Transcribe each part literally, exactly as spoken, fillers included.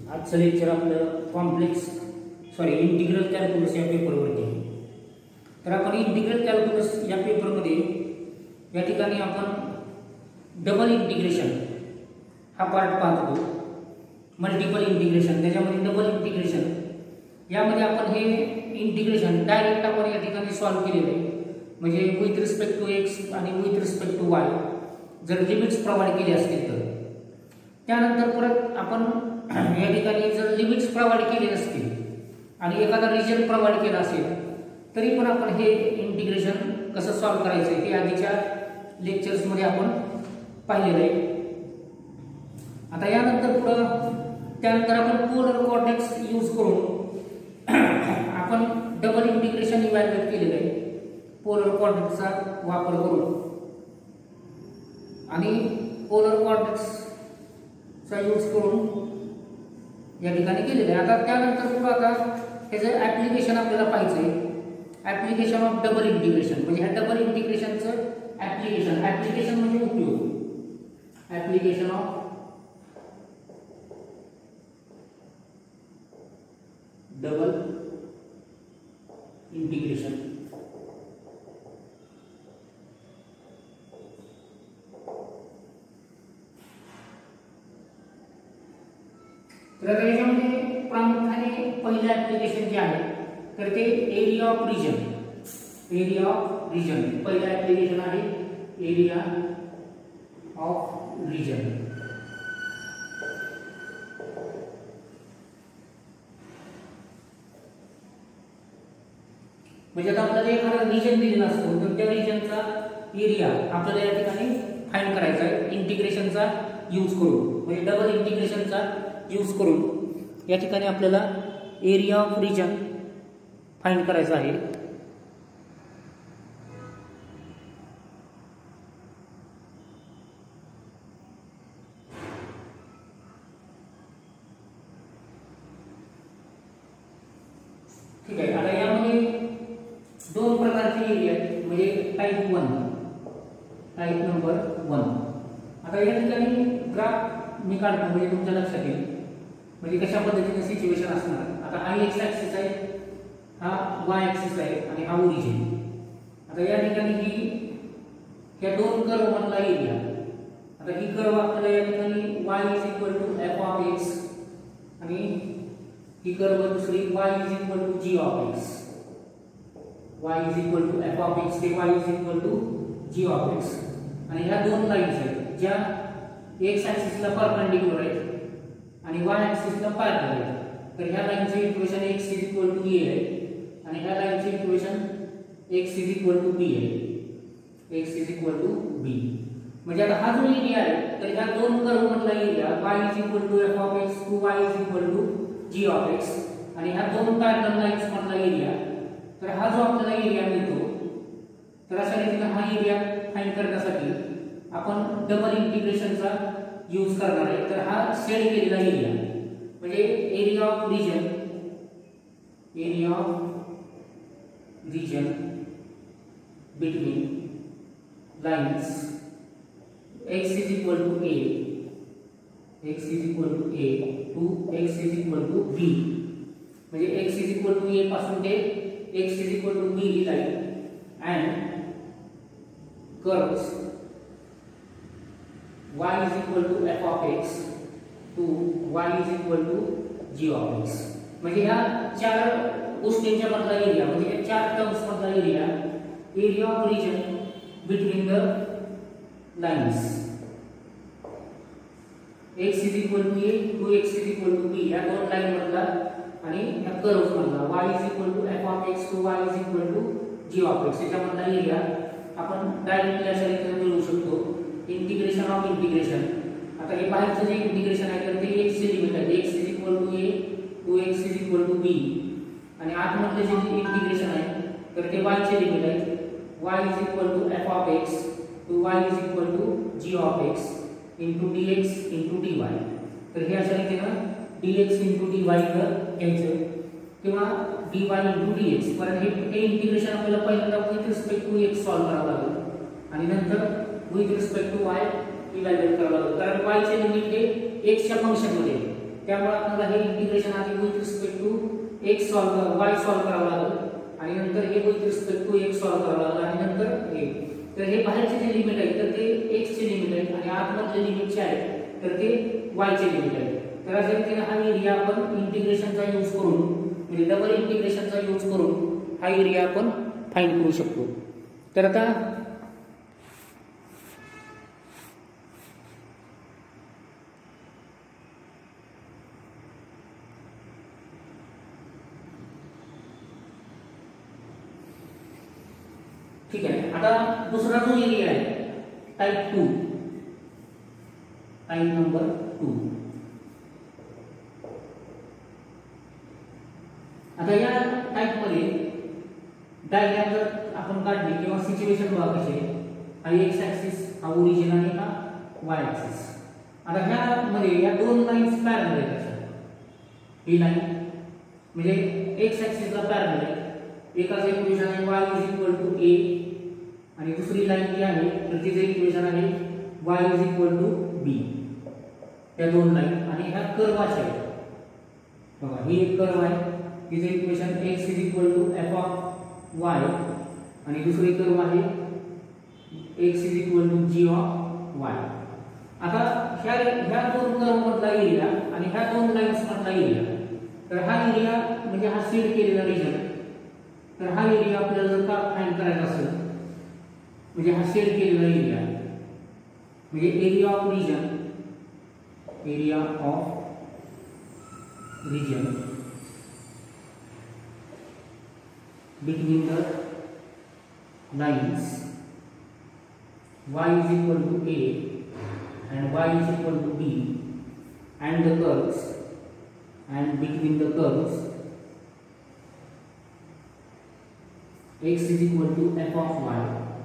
आजचं लेक्चर आपलं complex sorry integral calculus या पेपरवरती आहे. तर आपण इंटिग्रल कॅल्क्युलस या पेपरमध्ये या ठिकाणी आपण डबल इंटिग्रेशन हा पार्ट पाहतो. मल्टिपल इंटिग्रेशन, त्याच्यामध्ये डबल इंटिग्रेशन, यामध्ये आपण हे इंटिग्रेशन डायरेक्ट आपण या ठिकाणी सॉल्व्ह केलेलं आहे. म्हणजे विथ रिस्पेक्ट टू एक्स आणि विथ रिस्पेक्ट टू वाय जर लिमिट्स प्रोव्हाइड केले असतील तर. त्यानंतर परत आपण या ठिकाणी जर लिमिट्स प्रोव्हाइड केले नसतील आणि एखादा रिजन प्रोव्हाइड केला असेल तरी पण आपण हे इंटिग्रेशन कसं सॉल्व्ह करायचं आहे ते आधीच्या लेक्चर्समध्ये आपण पाहिलेलं आहे. आता यानंतर पुढं त्यानंतर आपण पोलर कोऑर्डिनेट्स यूज करून आपण डबल इंटिग्रेशन इव्हॅल्युएट केलेलं आहे. पोलर कोऑर्डिनेट्सचा वापर करून आणि पोलर कोऑर्डिनेट्सचा यूज करून या ठिकाणी केलेलं आहे. आता त्यानंतर पुढे आता त्याचं ऍप्लिकेशन आपल्याला पाहायचं आहे. ऍप्लिकेशन ऑफ डबल इंटिग्रेशन म्हणजे ह्या डबल इंटिग्रेशनचं ऍप्लिकेशन ऍप्लिकेशन म्हणजे उपयोग. Application of double integration. तर याच्यामध्ये प्रामुख्याने पहिलं ऍप्लिकेशन जे आहे तर ते area of region. Area of region पहिलं ऍप्लिकेशन आहे एरिया ऑफ रिजन. म्हणजे आता आपल्याला एखादा रिजन दिलेला असतो तर त्या रिजनचा एरिया आपल्याला या ठिकाणी फाइंड करायचा आहे इंटिग्रेशनचा यूज करून. म्हणजे डबल इंटिग्रेशनचा यूज करून या ठिकाणी आपल्याला एरिया ऑफ रिजन फाइंड करायचा आहे. ठीक आहे. आता यामध्ये दोन प्रकारचे एरिया आहेत. म्हणजे type one, type number one. आता या ठिकाणी ग्राफ मी काढतो म्हणजे तुमच्या लक्षात येईल म्हणजे कशा पद्धतीने सिच्युएशन असणार. आता हा एक्स ऍक्सिस आहे, हा वाय ऍक्सिस आहे आणि हा ओरिजिन. आता या ठिकाणी ही ह्या दोन कर्व मधला एरिया. आता ही कर्व आपल्याला या ठिकाणी y is equal to f of x आणि ही कर्व दुसरी y is equal to g of x. y is equal to f of x ते y is equal to g of x. आणि ह्या दोन लाईन्स आहेत ज्या एक्स ऍक्सिसला परपेंडिक्युलर आहेत आणि y ऍक्सिसला पॅरलल आहेत. तर ह्या लाईनचे equation x is equal to a आहे आणि ह्या लाईनचे equation x is equal to b आहे. x is equal to b. म्हणजे आता हा जो एरिया आहे तर ह्या दोन कर्व मधला area y is equal to f of x to y is equal to g of x आणि ह्या दोन पॅरलल लाईन्स मधला एरिया. तर हा जो आपल्याला एरिया मिळतो तर अशा रीतीने हा एरिया फाइंड करण्यासाठी आपण डबल इंटिग्रेशनचा यूज करणार आहे. तर हा शेड केलेला एरिया म्हणजे area of region, area of region between lines x is equal to a, x is equal to a to x is equal to b. म्हणजे x is equal to a पासून ते x is equal to b ही line and curves y is equal to f of x to y is equal to g of x. म्हणजे ह्या चार गोष्टींच्या मधला area म्हणजे या चार टर्म्स मधला area area of region between the lines x is equal to a to x is equal to b या दोन लाइन मधला आणि या कर्व्स मधला y is equal to f of x to y is equal to g of x याच्या मधला area आपण directly अशा रीतीने मिळवू शकतो. Integration of integration. आता हे बाहेरचं जे इंटिग्रेशन आहे तर ते x चे लिमिट आहे. x is equal to a to x is equal to b आणि आतमधले जे इंटिग्रेशन आहे तर ते y चे लिमिट आहे. y is equal to f of x to y is equal to g of x into dx into dy. तर हे अशा रीतीने dx इनटू dy इथं घ्यायचं किंवा dy इनटू dx. कारण हे हे इंटिग्रेशन आपल्याला पहिल्यांदा with respect to x solve करावं लागेल आणि नंतर with respect to y evaluate करावं लागेल. कारण y चे लिमिट हे x च्या फंक्शन मध्ये त्यामुळे आपल्याला हे इंटिग्रेशन आधी with respect to x solve y solve करावं लागेल आणि नंतर हे with respect to x solve करावं लागेल आणि नंतर हे. तर हे बाहेरचे जे लिमिट आहे तर ते एक्स चे लिमिट आहे आणि आतमधले लिमिट जे आहे तर ते वाय चे लिमिट आहे. तर अशा रीतीने हा एरिया आपण इंटिग्रेशनचा यूज करून म्हणजे डबल इंटिग्रेशनचा यूज करून हा एरिया आपण फाइंड करू शकतो. तर आता ठीक आहे. आता दुसरा जो एरिया आहे type two, type number two. आता या टाइप मध्ये डायग्राम जर आपण काढली किंवा सिच्युएशन बघा कशी आहे. हा एक्स ऍक्सिस, हा ओरिजिन आणि हा वाय ऍक्सिस. आता ह्या मध्ये या दोन लाईन्स पॅरलल आहेत. ही लाईन म्हणजे एक्स ऍक्सिसला पॅरलल आहे. एकाचं इक्वेशन आहे y is equal to a आणि दुसरी लाईन जी आहे तर तिचे इक्वेशन आहे y is equal to b. त्या दोन लाईन आणि ह्या कर्व आहे बघा. ही एक कर्व आहे, तिचे equation x is equal to f of y आणि दुसरी कर्व आहे x is equal to g of y. आता ह्या ह्या दोन कर्व मधला एरिया आणि ह्या दोन लाईन्स मधला एरिया, तर हा एरिया म्हणजे हा शेड केलेला रिजन. तर हा एरिया आपल्याला जर का फाइंड करायचा असेल म्हणजे हा शेड केलेला एरिया म्हणजे area of region, area of region between the lines y is equal to a and y is equal to b and the curves and between the curves x is equal to f of y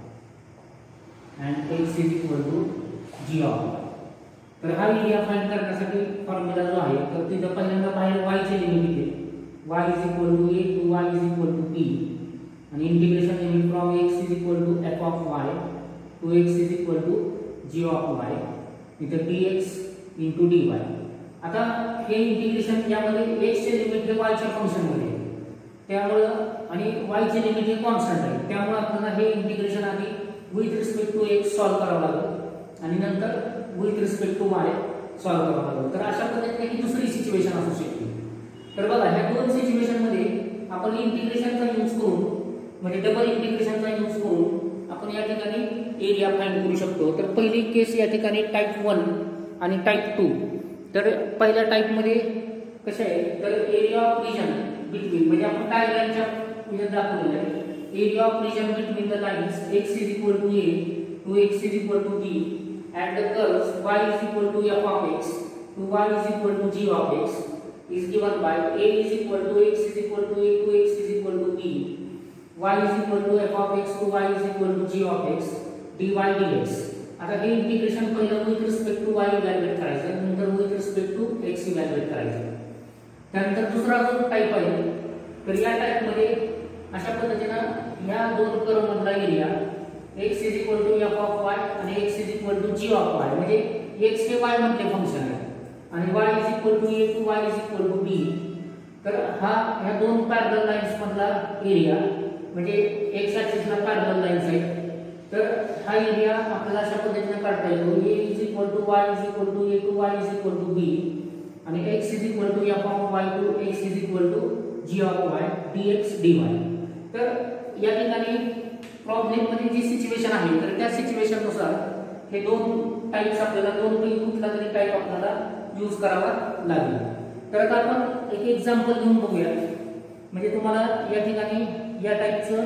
and x is equal to g of y. तर हा area find करण्यासाठी formula जो आहे तर तिथं पहिल्यांदा बाहेर y चे लिमिट आहे. y is equal to a to y is equal to b आणि integration limit from x is equal to f of y to x is equal to g of y इथे dx into dy. आता हे integration यामध्ये x चे limit हे y च्या function मध्ये आहे त्यामुळे आणि y चे लिमिट हे कॉन्स्टंट आहे त्यामुळे आपल्याला हे इंटिग्रेशन आधी with respect to x solve करावं लागेल आणि नंतर with respect to y solve करावं लागेल. तर अशा पद्धतीने ही दुसरी सिच्युएशन असू शकते. तर बघा ह्या दोन सिच्युएशन मध्ये आपण इंटिग्रेशनचा यूज करून म्हणजे डबल इंटिग्रेशनचा यूज करून आपण या ठिकाणी एरिया फाइंड करू शकतो. तर पहिली केस या ठिकाणी टाइप वन आणि टाइप टू. तर पहिल्या टाइप मध्ये कसे आहे तर एरिया ऑफ रिजन बिटवीन म्हणजे आपण डायग्रामच्या म्हणजे दाखवलेलं आहे. Area of region between the lines x is equal to a to x is equal to b and the curves y is equal to f of x to y is equal to g of x is given by a is equal to x is equal to a to x is equal to b, y is equal to f of x to y is equal to g of x dy dx. आता हे integration पहिलं with respect to y evaluate करायचं नंतर with respect to x evaluate करायचं. त्यानंतर दुसरा जो type आहे तर या टाइप मध्ये अशा पद्धतीने या दोन कर्व मधला area x is equal to f of y आणि x is equal to g of y म्हणजे x हे y मधले फंक्शन आहे आणि y is equal to a to y is equal to b. तर हा ह्या दोन पॅरलल लाईन्स मधला एरिया म्हणजे x ऍक्सिसला पॅरलल लाईन्स आहेत. तर हा एरिया आपल्याला अशा पद्धतीने काढता येतो a is equal to y is equal to a to y is equal to b आणि x is equal to f of y to x is equal to g of y dx dy. तर या ठिकाणी problem मध्ये जी situation आहे तर त्या situation नुसार हे दोन टाइप्स आपल्याला दोन पैकी कुठला तरी टाइप आपल्याला यूज करावा लागेल. तर आता आपण एक एक्झाम्पल घेऊन बघूया म्हणजे तुम्हाला या ठिकाणी या टाइपचं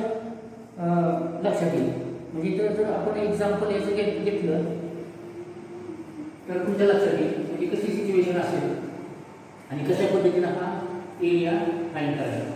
लक्षात येईल. म्हणजे जर जर आपण एक्झाम्पल याचं घेतलं तर तुमच्या लक्षात येईल म्हणजे कशी सिच्युएशन असेल आणि कशा पद्धतीने हा एरिया फाइंड करायचा.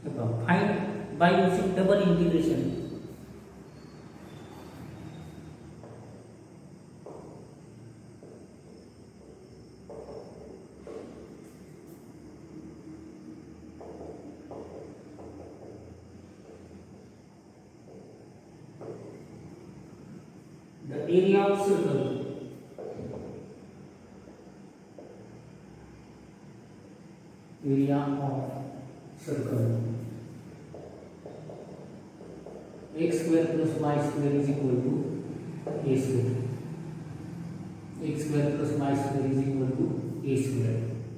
Find by using double integration. The area of circle. Area of circle. X square plus y square is equal to a square. X square plus y square is equal to a square.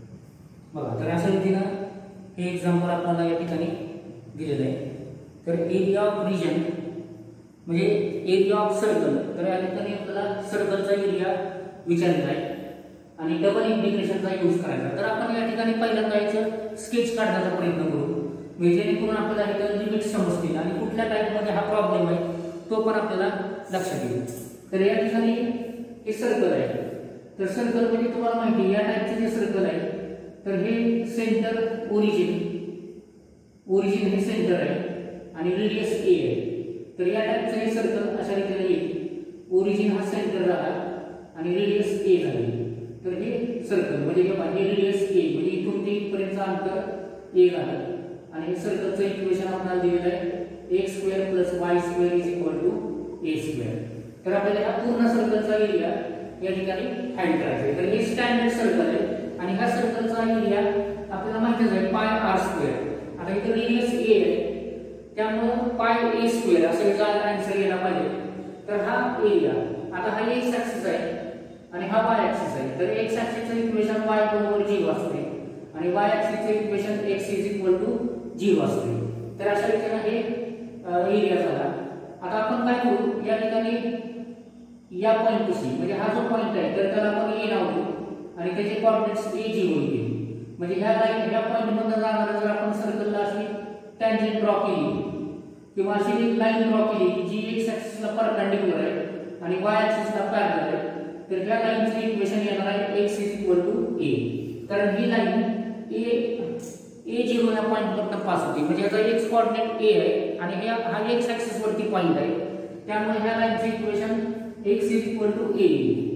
बघा तर अशा रीतीनं हे example आपल्याला या ठिकाणी दिलेलं आहे. तर एरिया ऑफ रिजन म्हणजे एरिया ऑफ सर्कल, तर या ठिकाणी आपल्याला सर्कलचा एरिया विचारलेला आहे आणि डबल इंटिग्रेशनचा यूज करायचा. तर आपण या ठिकाणी पहिल्यांदा याचं स्केच काढण्याचा प्रयत्न करू, म्हणजे जेणेकरून आपल्याला याच्यात लिमिट समजतील आणि कुठल्या टाईपमध्ये हा प्रॉब्लेम आहे तो पण आपल्याला लक्षात येईल. तर या ठिकाणी हे सर्कल आहे. तर सर्कल म्हणजे तुम्हाला माहिती आहे या टाईपचे जे सर्कल आहे तर हे सेंटर ओरिजिन ओरिजिन हे सेंटर आहे आणि रेडियस ए आहे. तर या टाईपचं हे सर्कल अशा रीतीने येईल. ओरिजिन हा सेंटर झाला आणि रेडियस ए झाली. तर हे सर्कल म्हणजे हे रेडियस ए म्हणजे इथून ते इथपर्यंतचं अंतर ए झालं आणि हे सर्कलचं इक्वेशन आपल्याला दिलेलं आहे x square plus y square is equal to a square. तर आपल्याला हा पूर्ण सर्कलचा एरिया या ठिकाणी फाइंड करायचा आहे. तर हे स्टँडर्ड सर्कल आहे आणि ह्या सर्कलचा एरिया आपल्याला माहितीच आहे पाय आर स्क्वेअर. आता इथे रेडियस ए आहे त्यामुळे पाय ए स्क्वेअर असं याचा आन्सर यायला पाहिजे. तर हा एरिया आता हा एक्स ऍक्सिस आहे आणि हा वाय ऍक्सिस आहे. तर एक्स ऍक्सिसचं इक्वेशन y बरोबर झिरो असते आणि वाय ऍक्सिसचं equation x is equal to zero असते. तर अशा रीतीने हे एरिया झाला. आता आपण काय करू या ठिकाणी या पॉइंट पाशी म्हणजे हा जो पॉइंट आहे तर त्याला आपण ए नाव देऊ आणि त्याचे कोऑर्डिनेट्स ए झिरो येतील. म्हणजे ह्या लाईन ह्या पॉइंट मधून जाणारा जर आपण सर्कलला अशी टँजेंट ड्रॉ केली किंवा अशी लाईन ड्रॉ केली जी एक्स ऍक्सिसला परपेंडिक्युलर आहे आणि वाय ऍक्सिसला पॅरलल आहे तर ह्या लाईनचं इक्वेशन येणार आहे x is equal to a. कारण ही लाईन a a झिरो या पॉइंटवरून पास होते म्हणजे याचा x कोऑर्डिनेट a आहे आणि हा x ऍक्सिस वरती पॉइंट आहे त्यामुळे ह्या लाईनचं equation x is equal to a.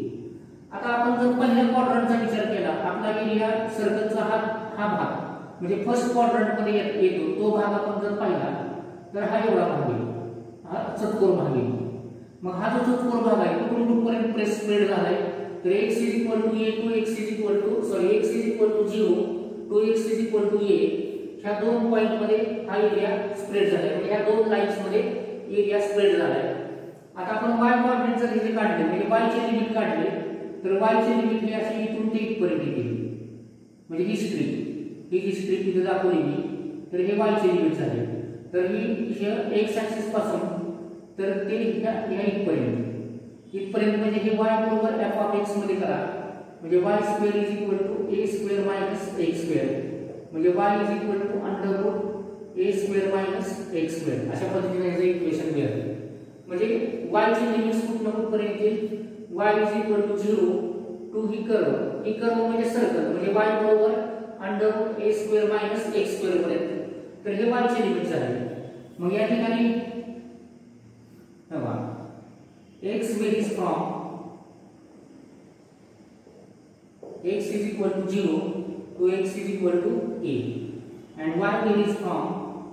आता आपण जर पहिल्या क्वाड्रंटचा विचार केला आपला एरिया सर्कलचा हा हा भाग म्हणजे फर्स्ट क्वाड्रंट मध्ये येतो तो भाग आपण जर पाहिला तर हा एवढा भाग आहे, हा चतकोर भाग आहे. मग हा जो चतकोर भाग आहे कुठून कुठपर्यंत प्रेस स्प्रेड झालाय तर x is equal to a to x is equal to sorry x is equal to zero to x is equal to a ह्या दोन पॉइंट मध्ये हा एरिया स्प्रेड झालाय म्हणजे ह्या दोन लाईन्स मध्ये एरिया स्प्रेड झालाय. आता आपण y कोऑर्डिनेट जर इथे काढले म्हणजे y चे लिमिट काढले तर y चे लिमिट हे असे इथून ते इथपर्यंत येईल म्हणजे ही स्ट्रिप ही स्ट्रिप इथे दाखवली मी तर हे y चे लिमिट झाले. तर ही x ऍक्सिस पासून तर ते ह्या इथपर्यंत इथपर्यंत म्हणजे हे y बरोबर f ऑफ x मध्ये करा म्हणजे y square is equal to a square minus x square म्हणजे y is equal to under root a square minus x square अशा पद्धतीने याचं इक्वेशन मिळालं. म्हणजे y ची लिमिट्स कुठल्या कुठपर्यंत येईल y is equal to zero to ही कर्व ही कर्व म्हणजे सर्कल म्हणजे y बरोबर under root a square minus x square पर्यंत तर हे y चे लिमिट झाले. मग या ठिकाणी x varies from x is equal to zero to x is equal to a and y varies from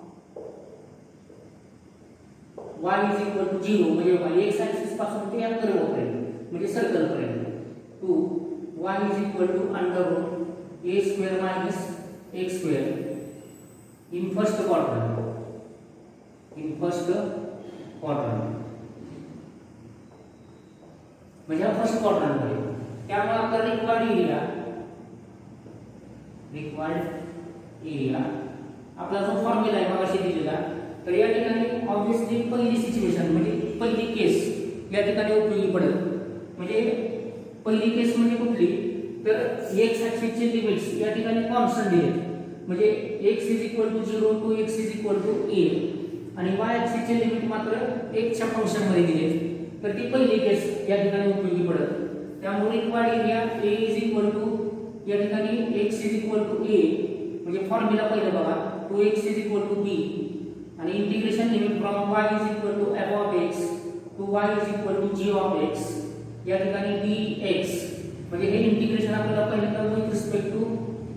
y is equal to zero म्हणजे x axis पासून ते या कर्व पर्यंत म्हणजे सर्कल पर्यंत to y is equal to under root a square minus x square in first quadrant in first quadrant म्हणजे first quadrant मध्ये त्यामुळे आपला रिक्वायर्ड एरिया रिक्वायर्ड एरिया आपला जो फॉर्म्युला आहे मगाशी दिलेला तर या ठिकाणी ऑब्वियसली पहिली सिच्युएशन म्हणजे पहिली केस या ठिकाणी उपयोगी पडेल. म्हणजे पहिली केस म्हणजे कुठली तर x ऍक्सिसचे लिमिट्स या ठिकाणी कॉन्स्टंट दिलेत म्हणजे x is equal to zero to x is equal to a आणि y ऍक्सिसचे लिमिट मात्र x च्या फंक्शन मध्ये दिलेत. तर ती पहिली केस या ठिकाणी उपयोगी पडत. त्यामुळे required area a is equal to या ठिकाणी x is equal to a म्हणजे फॉर्म्युला पहिलं बघा, to x is equal to b आणि integration limit from y is equal to f of x to y is equal to g of x या ठिकाणी dx म्हणजे हे integration आपल्याला पहिलं तर with respect to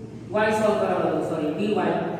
y solve करावं लागेल, सॉरी dy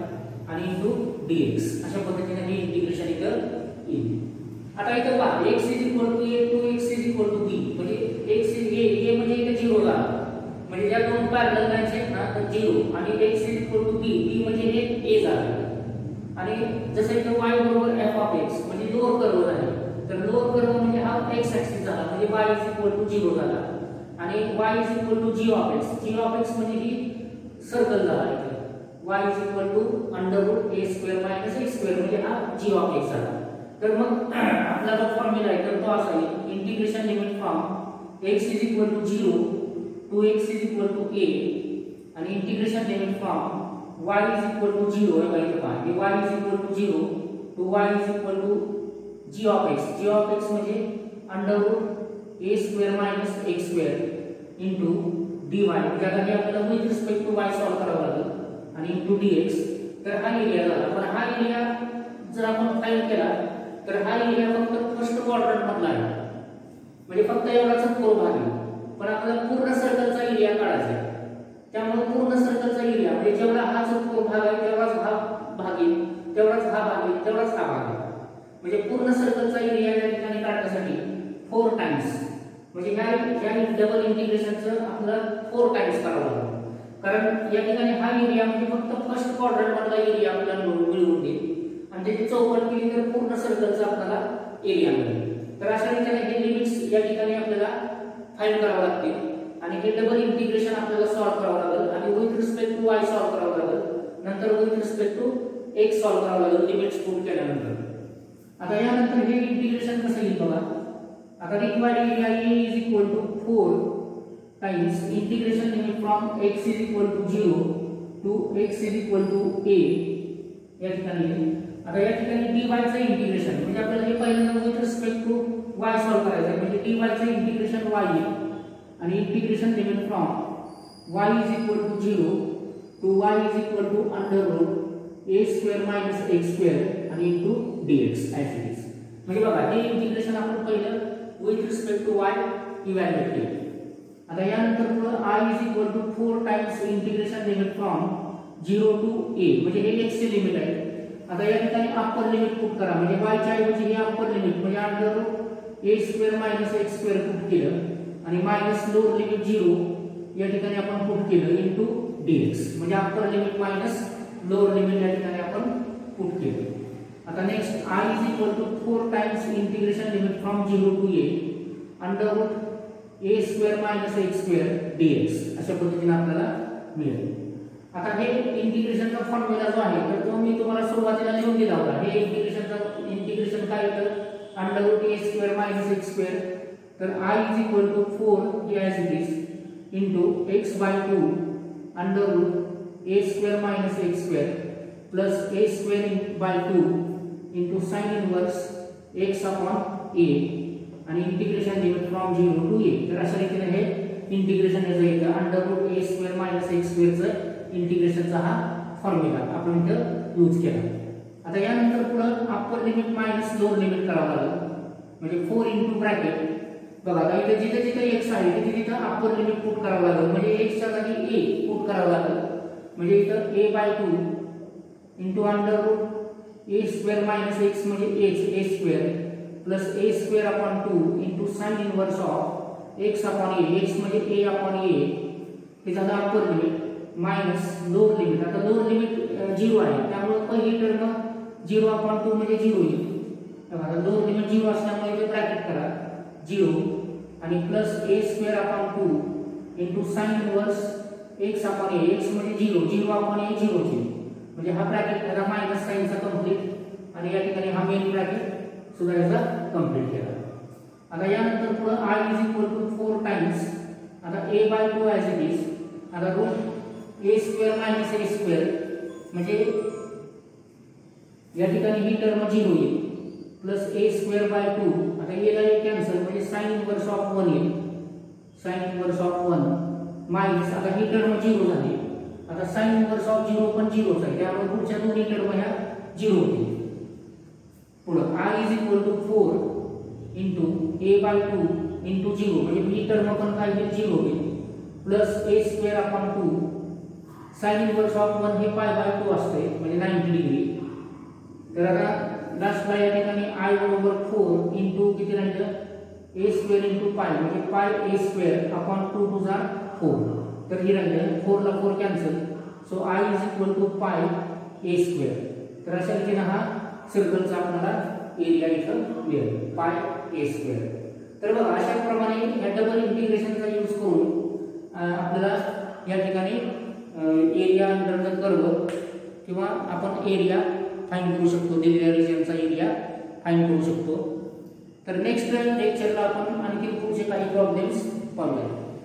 आणि इनटू dx अशा पद्धतीने हे इंटिग्रेशन इथं येईल. आता इथं पहा x is equal to a to x is equal to b म्हणजे x इज a a म्हणजे इथे झिरो झाला म्हणजे या दोन पॅरलल लाईन्स आहेत ना तर झिरो आणि x is equal to b b म्हणजे हे a झालं आणि जसं इथे y बरोबर f ऑफ x म्हणजे लोअर कर्व झाले तर लोअर कर्व म्हणजे हा x ऍक्सिस झाला म्हणजे y is equal to zero झाला आणि y is equal to g of x g of x म्हणजे ही सर्कल झाला इथे y is equal to under root a square minus x square म्हणजे हा g ऑफ x झाला. तर मग आपला जो फॉर्म्युला आहे तर तो असा आहे integration limit from x is equal to zero to x is equal to a आणि integration limit from y is equal to zero हे पाहिजे पहा हे y is equal to zero to y is equal to g of x g of x म्हणजे under root a square minus x square into dy ज्याला की आपल्याला with respect to y solve करावं लागेल आणि इनटू dx. तर हा area झाला पण हा एरिया जर आपण फाइंड केला तर हा एरिया फक्त फर्स्ट क्वाड्रंट मधला आहे म्हणजे फक्त एवढाच कोर भाग आहे पण आपल्याला पूर्ण सर्कलचा एरिया काढायचा आहे त्यामुळे पूर्ण सर्कलचा एरिया म्हणजे जेवढा हा जो कोर भाग आहे तेवढाच हा भाग आहे तेवढाच हा भाग आहे तेवढाच हा भाग आहे म्हणजे पूर्ण सर्कलचा एरिया या ठिकाणी काढण्यासाठी फोर टाइम्स म्हणजे ह्या ह्या डबल इंटिग्रेशनचं आपल्याला फोर टाइम्स करावं लागेल कारण या ठिकाणी हा एरिया म्हणजे फक्त फर्स्ट क्वाड्रंट मधला एरिया आपल्याला मिळवून देईल आणि त्याची चौकट केली तर पूर्ण सर्कलचा आपल्याला एरिया मिळेल. तर अशा रीतीने हे लिमिट्स या ठिकाणी आपल्याला फाइंड करावं लागतील आणि हे डबल इंटिग्रेशन आपल्याला सॉल्व करावं लागेल आणि with respect to y solve करावं लागेल नंतर with respect to x solve करावं लागेल लिमिट्स पुट केल्यानंतर. आता यानंतर हे इंटिग्रेशन कसं येईल बघा आता required area a is equal to four times integration limit from x is equal to zero to x is equal to a या ठिकाणी. आता या ठिकाणी dy चे इंटिग्रेशन म्हणजे आपल्याला हे पहिल्यांदा with respect to y solve करायचं आहे म्हणजे dy चे इंटिग्रेशन y आहे आणि integration limit from y is equal to zero to y is equal to under root a square minus x square आणि into dx as it is. म्हणजे बघा हे इंटिग्रेशन आपण पहिलं with respect to y evaluate केलं. आता यानंतर पुढे i is equal to four times integration limit from zero to a म्हणजे हे x चे लिमिट आहे. आता या ठिकाणी अप्पर लिमिट पुट करा म्हणजे y च्या ऐवजी हे अप्पर लिमिट म्हणजे under root a square minus x square put केलं आणि मायनस लोअर लिमिट झिरो या ठिकाणी आपण पुट केलं इनटू dx म्हणजे upper limit minus lower limit या ठिकाणी आपण पुट केलं. आता next i is equal to four times integration limit from zero to a under root a square minus x square dx अशा पद्धतीने आपल्याला मिळेल. आता हे इंटिग्रेशनचा फॉर्म्युला जो आहे तर तो मी तुम्हाला सुरुवातीला लिहून दिला होता. हे इंटिग्रेशनचा इंटिग्रेशन काय येतं under root a square minus x square तर i is equal to four हे as it is into x by two under root a square minus x square plus a square by two into sine inverse x upon a आणि integration limit from zero to a. तर अशा रीतीने हे integration याचं येतं under root a square minus x स्क्वेअरचं इंटिग्रेशनचा हा फॉर्म्युला आपण इथं यूज केला. आता यानंतर पुढे upper limit minus lower limit करावं लागेल म्हणजे फोर इनटू ब्रॅकेट बघा आता इथे जिथे जिथे x आहे तिथे तिथे अप्पर लिमिट पुट करावं लागेल म्हणजे x च्या जागी a पुट करावं लागेल म्हणजे इथं a by two into under root a square minus x म्हणजे a a square plus a square upon two into sine inverse of x upon a x म्हणजे a अपॉन a हे झालं upper limit minus lower limit. आता lower limit zero आहे त्यामुळे पहिली term zero upon two म्हणजे zero येईल. आता लोअर लिमिट झिरो असल्यामुळे इथे ब्रॅकेट करा झिरो आणि plus a square upon two into sine inverse x upon a x म्हणजे zero zero upon a zero म्हणजे हा ब्रॅकेट त्याला मायनस साइनचा कंप्लीट आणि या ठिकाणी हा मेन ब्रॅकेट सुद्धा याचा कंप्लीट केला. आता यानंतर पुढे i is equal to four times आता a by two as it is आता root a square minus a square म्हणजे या ठिकाणी ही टर्म झिरो येईल plus a square by two आता a ला कॅन्सल म्हणजे साइन इनवर्स ऑफ वन येईल sine inverse of one minus आता ही टर्म झिरो झाली आता साइन इनव्हर्स ऑफ झिरो पण झिरोच आहे, त्यामुळे पुढच्या दोन्ही टर्म ह्या झिरो होतील. पुढं I is equal to four into A by two into zero, म्हणजे ही टर्म पण काय होईल झिरो होईल, plus A square upon two sine inverse of one हे पाय बाय टू असते म्हणजे नाईन्टी डिग्री. तर आता लास्टला या ठिकाणी आय बरोबर फोर इंटू किती राहिलं ए स्क्वेअर इंटू पाय म्हणजे pi A square upon two two जा फोर. तर ही राहिलं फोरला four cancel, so I is equal to pi A square. तर अशा रीतीने हा सर्कलचा आपल्याला एरिया इथं मिळेल पाय ए स्क्वेअर. तर बघा अशा प्रमाणे या डबल इंटिग्रेशनचा यूज करून आपल्याला या ठिकाणी एरिया अंडर द कर्व किंवा आपण एरिया फाइंड करू शकतो, दिलेल्या रिजनचा एरिया फाइंड करू शकतो. तर नेक्स्ट लेक्चरला आपण आणखी पुढचे काही प्रॉब्लेम्स पाहूया.